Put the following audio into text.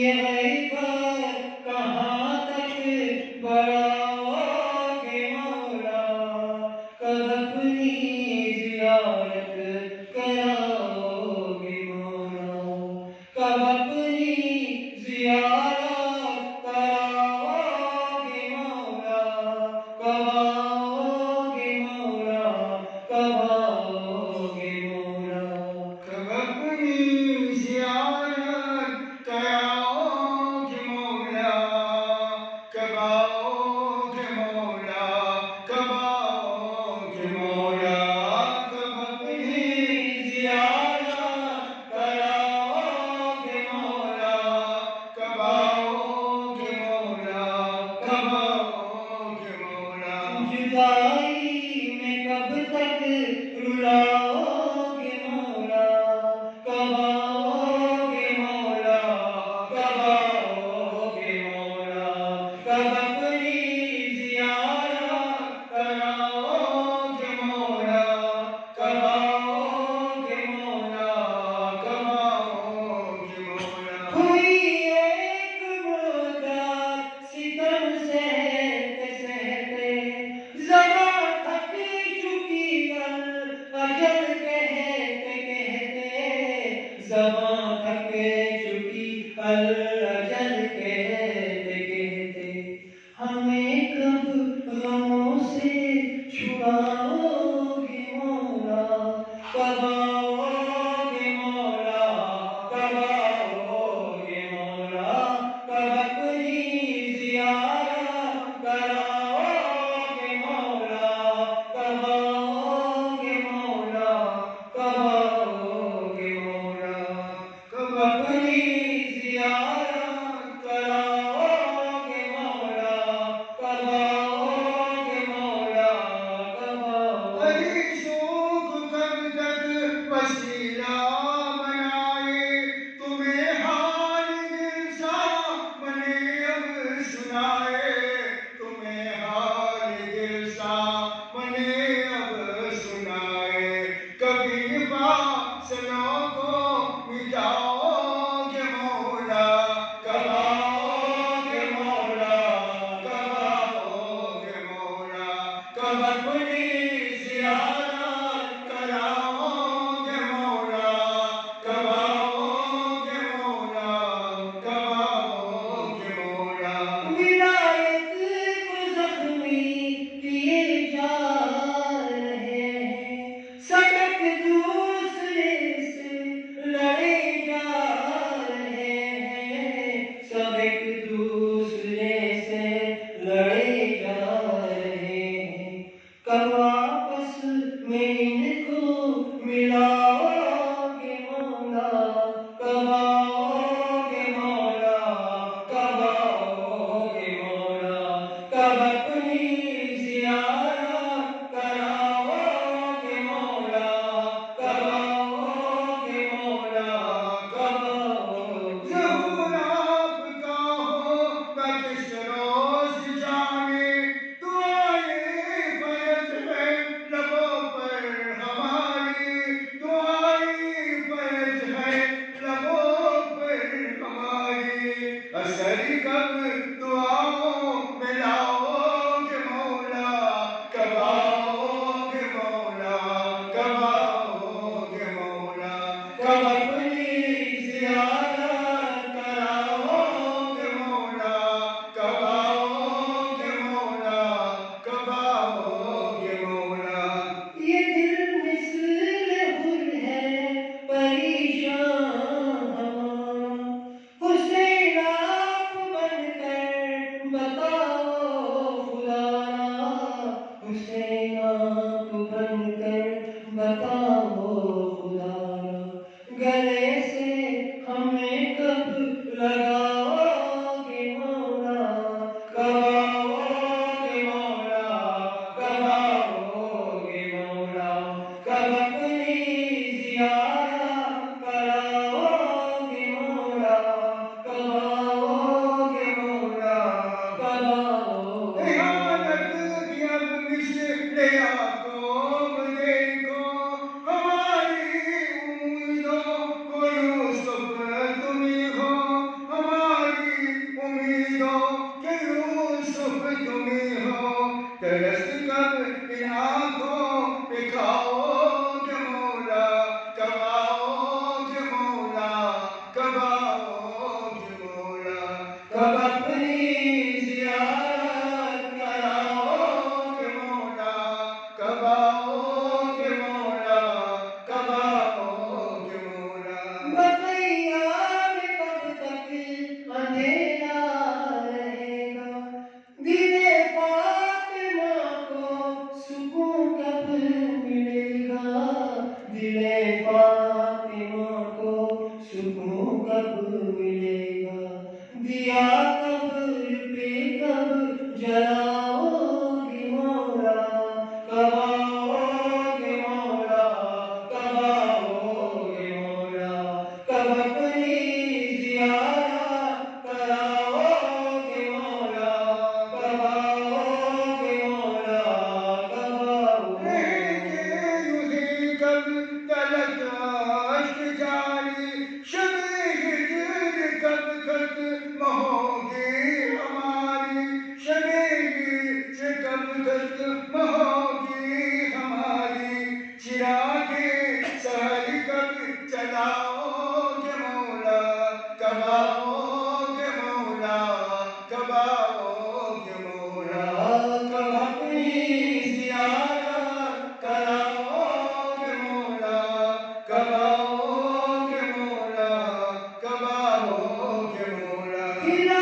بتا کب اپنی زیارت کراؤ گے مولا، کب آؤ گے مولا، کب آؤ گے مولا۔ بقیہ میں کب تک اندھیرا رہے گا، دل فاطمہ کو سکون کب ملے گا، دل فاطمہ کو سکون کب ملے گا، دیا قبر پہ کب جلاؤ گے مولا، کب آؤ گے مولا، کب آؤ گے مولا، کب اپنی زیارت کراؤ گے مولا، کب آؤ گے مولا، کب آؤ گے۔ یوں ہی کب تلک اشک جاری، شب ہجر کب ختم ہوگی ہماری، شب ہجر کب ختم ہوگی ہماری، چراغ سحر کب چلاؤ گے مولا، کب آؤ گے مولا، کب آؤ گے مولا، کب اپنی زیارت کراؤ گے مولا، کب آؤ گے مولا، کب آؤ گے مولا۔